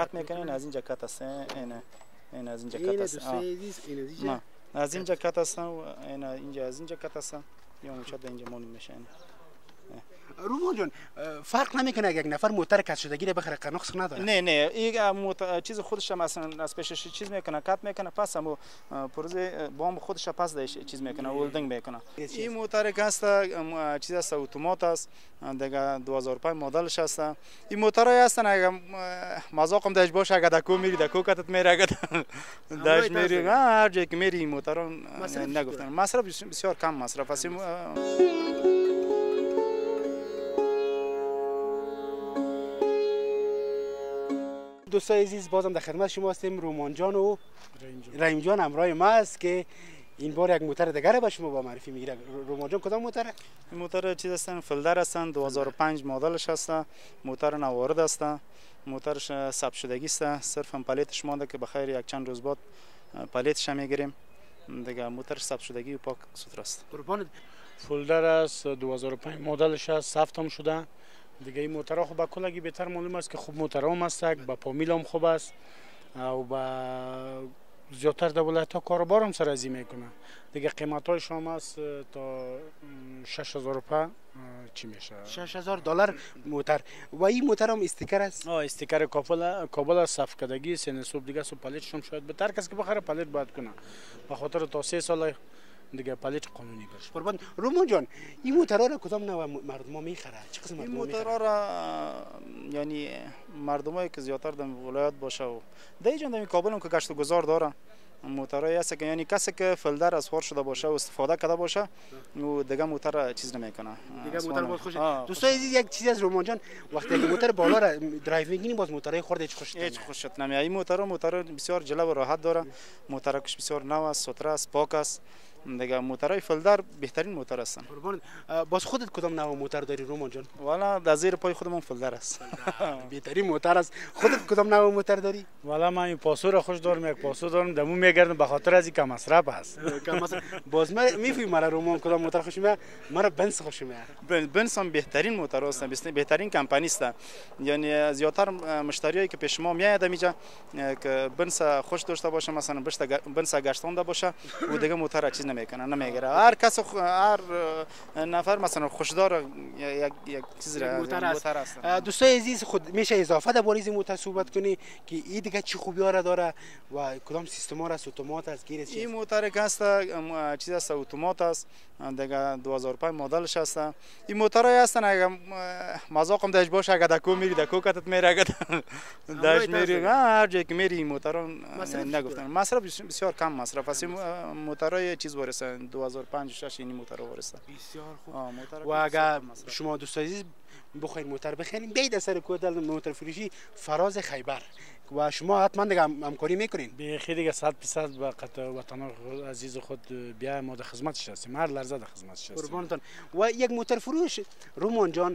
کات میکنین از اینجا کات است این از اینجا کات است نه از اینجا کات است و اینجا از اینجا کات است یا مشد اینجا مون میشه. رومان جان فرق نمیکنه اگه یک نفر موتر کات شدگی رو بخره نقص نداره؟ نه این چیز خودش مثلا از پیشش چیز میکنه کات میکنه پس هم پروژه بام خودش پس داش چیز میکنه ولدینگ میکنه. این موتر که است چیز است اتومات است دیگه 2005 مدلش است. این موترای هستن اگه مذاقم داش باشه اگه دکو میری دکو کاتت میره اگه داش میری هر جایی که میری موتران نگفتن مصرف بسیار کم مصرف است. دوستای عزیز بازم در خدمت شما هستیم. رومان جان و رحیم جان همراه ما است که این بار یک موتر دیگه به شما با معرفی میگیره. رومان جان کدام موتره؟ این موتر چیز هستن فلدر هستن 2005 مدلش هست. موتر نوارد است. موترش ثبت شدگی است. صرف هم پلیتش مونده که بخیر یک چند روز بعد پلیتش میگیریم دیگه. موتر ثبت شدگی و پاک سوتر است. قربان فلدر است 2005 مدلش است. ثبت هم شده دیگه. این موترها خب با کلگی بهتر معلوم است که خوب موترها هم است با پامیل هم خوب است و با زیادتر دولت ها کاروبار هم سرازی میکنه دیگه. قیمت های شام است تا 6000 روپیه چی میشه $6000 موتر. و این موتر هم استیکر است؟ استیکر کابل صف کردگی سن صبح دیگه سو پلیتش هم شاید بهتر کسی که بخره پلیت باید کنه به خاطر تا 3 سال دیگه پلیت قانونی باشه. قربان رومان جان این موترها را کدام نوع مردم ها میخره؟ چه قسم این مردم موترها را یعنی مردمایی که زیادتر در ولایت باشه و در جان در کابل هم که گشت و گذار داره موترایی هست که یعنی کسی که فلدر از خور شده باشه و استفاده کرده باشه و دیگه موتر چیز نمیکنه دیگه موتر باز خوش. دوستای عزیز یک چیزی از رومان جان وقتی که موتر بالا را درایو میگیریم باز موترای خورد هیچ خوشت نمیاد. این موتر بسیار جلو و راحت داره. موترش بسیار نو است، سوتر است، پاک است دیگه. موترای فلدر بهترین موتر هستن. قربان باز خودت کدام نوع موتر داری رومان جان؟ والا در زیر پای خودمون فلدر است. بهترین موتر است. خودت کدام نوع موتر داری؟ والا من این پاسو را خوش دارم. یک پاسو دارم دمو میگردم به خاطر از این کم مصرف است. باز من میفهمم مرا رومان کدام موتر خوش میاد. مرا بنز خوش میاد. بنز هم بهترین موتر است. بهترین کمپانی است. یعنی زیادتر مشتریایی که پیش ما میاد میگه که بنز خوش داشته باشه مثلا بنز گشتونده باشه و دیگه موتر چیز نمیکنه نمیگیره. هر کس هر نفر مثلا خوشدار یک چیز موتر است. دوستای عزیز خود میشه اضافه در باره موتر صحبت کنی که این دیگه چی خوبی ها داره و کدام سیستم ها است؟ اتومات است گیر است؟ این موتر که است چیز است اتومات است دیگه 2005 مدلش است. این موترای هستن اگه مذاقم داش باشه اگه دکو میری دکو کاتت میره اگه داش میری هر جایی که میری موتران نگفتن مصرف بسیار کم مصرف است. موترای چیز ورسه 2005 6 این موتر ورسه بسیار خوب. و اگه شما دوستان عزیز بخواید موتر بخرین بیاید اثر کد موتر فروشی فراز خیبر و شما حتما دیگه همکاری میکنین. به خیلی دیگه 100% به قطع وطن عزیز خود بیا ما در خدمتش هستیم. هر لحظه در خدمتش هستیم. قربانتون. و یک موتر فروش رومان جان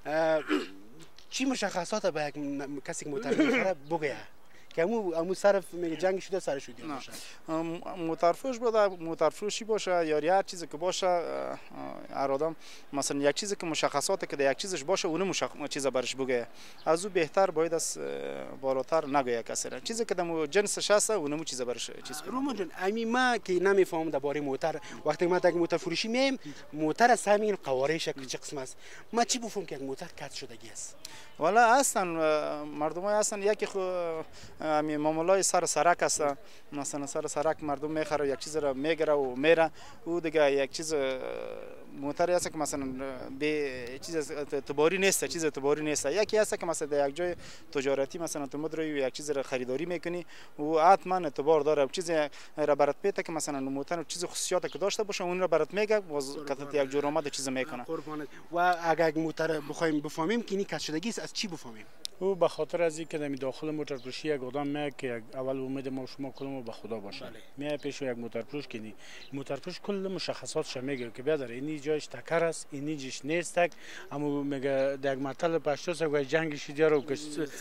چی مشخصات به یک کسی که موتر میخره بگه که همون صرف میگه جنگ شده سر شده باشه؟ موتر فروش بوده موتر فروشی باشه یا هر چیزی که باشه هر آدم مثلا یک چیزی که مشخصاتی که در یک چیزش باشه اون چیزا برش بگه از او بهتر باید از بالاتر نگه کسی را چیزی که در جنسش هست اونمو چیزا برش چیز کنه. رومان جان امی ما که نمیفهمم درباره موتر وقتی ما تا موتر فروشی میم موتر از همین قوارش چه قسم است ما چی بفهم که موتر کات شدگی است؟ والا هستن مردمای هستن یکی می معاملای سر سرک هستن مثلا سر سرک مردم میخره یک چیز را میگیره و میره او دیگه یک چیز موتری هست که مثلا به چیز اعتباری نیست چیز اعتباری نیست. یکی هست که مثلا در یک جای تجارتی مثلا تو مدرای یک چیز را خریداری میکنی و حتما اعتبار داره چیز را برات پیته که مثلا موتر چیز خصوصیاتی که داشته باشه اون را برات میگه باز کاتت یک جور اومد چیز میکنه. و اگر موتر بخوایم بفهمیم که این کات شدگی است از چی بفهمیم؟ او به خاطر از اینکه در داخل موتر فروشی یک آدم میاد که اول امید ما شما کلمو به خدا باشه میاد پیش یک موتر فروش کنی موتر فروش کل مشخصاتش میگه که بیادر اینی جایش تکر است اینی جیش نیست اما میگه در یک مرتبه پشتوس و جنگش دیار و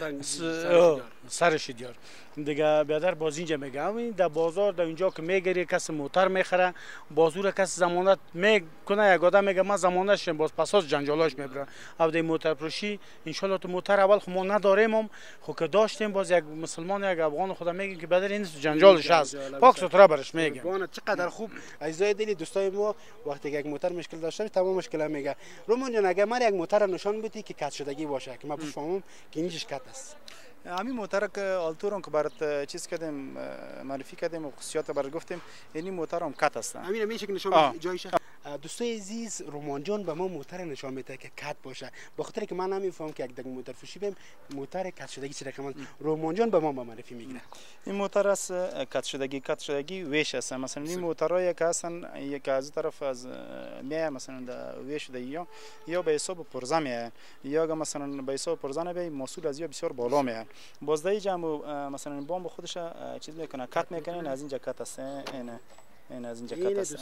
سرش دیار دیگه بیادر باز اینجا میگه همین در بازار در اینجا که میگیری کس موتر میخره بازور کس ضمانت میکنه یک آدم میگه من ضمانتش باز پساز جنجالاش میبره او در موتر فروشی ان شاء الله تو موتر اول خو نداریم هم خو که داشتیم باز یک مسلمان یک افغان خدا میگه که بدر این جنجالش هست پاک سوتره برش میگه. چقدر خوب عزیزای دلی دوستای ما وقتی یک موتر مشکل داشته تمام مشکل میگه. رومان جان اگه من یک موتر نشان بدی که کات شدگی باشه که ما بفهمم که اینش کات است. همین موتر که آلتورون که برات چیز کردیم معرفی کردیم و خصوصیات برات گفتیم این موتر هم کات است. همین میشه که نشان جایشه. دوستای عزیز رومان جان به ما موتر نشان میده که کات باشه به خاطر که من نمیفهمم که یک دگ موتر فروشی بیم موتر کات شدگی چه رقم رومان جان به ما معرفی میگیره. این موتر است کات شدگی ویش است. مثلا این موترایی که هستن یک از طرف از میه مثلا در ویش شده یا به حساب پرزه میه یا مثلا به حساب پرزه نبی مسئول از یا بسیار بالا میه باز در جمع مثلا بام خودش چیز میکنه کات میکنه از اینجا کات است این از اینجا کات است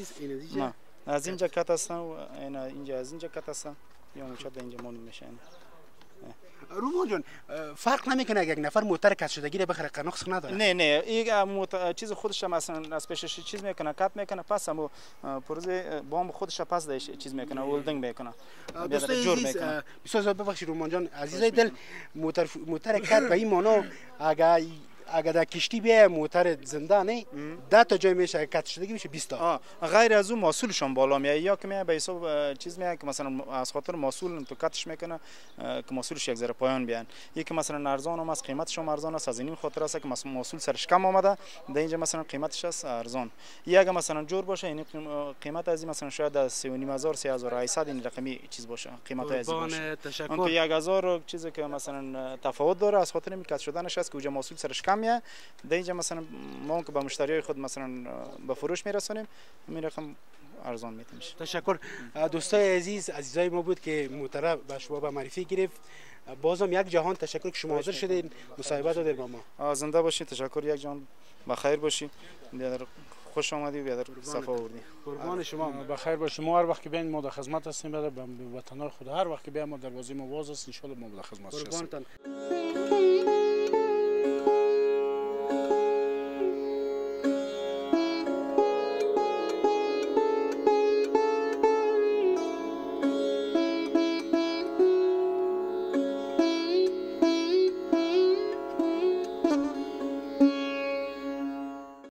از اینجا کات است و اینجا از اینجا کات است یا مشابه اینجا مون میشه. رومان جان فرق نمیکنه اگه یک نفر موتر کات شدگی رو بخره قناقش نداره؟ نه این چیز خودش مثلا از پیشش چیز میکنه کات میکنه پس هم پرزه بام خودش پس داش چیز میکنه ولدینگ میکنه دوستای عزیز بسیار ببخشید رومان جان عزیزای دل موتر کات به این معنی اگر در کشتی بیه موتر زنده نه 10 تا جای میشه کات شدگی میشه 20 تا. غیر از اون مسئولشون بالا میاد یا که میاد به حساب چیز میاد که مثلا از خاطر مسئول تو کاتش میکنه که مسئولش یک ذره پایان بیان یکی مثلا ارزان هم از قیمتش هم ارزان است از این خاطر است که مثلا مسئول سرش کم آمده در اینجا مثلا قیمتش است ارزان یا اگه مثلا جور باشه این قیمت از این مثلا شاید 3500 3800 این رقمی چیز باشه قیمت از این باشه. تشکر. 1000 چیزی که مثلا تفاوت داره از خاطر این کات شدنش است که اونجا مسئول سرش کم میاد در اینجا مثلا ما که به مشتریای خود مثلا به فروش میرسونیم این رقم ارزان میتونه. تشکر. دوستای عزیزای ما بود که موتر به شما به معرفی گرفت. بازم یک جهان تشکر که شما حاضر شدین مصاحبه دادید با ما. زنده باشید. تشکر. یک جهان بخیر باشید. خوش آمدی و بیادر صفا آوردی. قربان شما. بخیر باشید. ما هر وقت که بیاین ما در خدمت هستیم به وطنای خود هر وقت که بیاین ما دروازه ما باز است ان شاء الله ما در خدمت هستیم. قربانتان.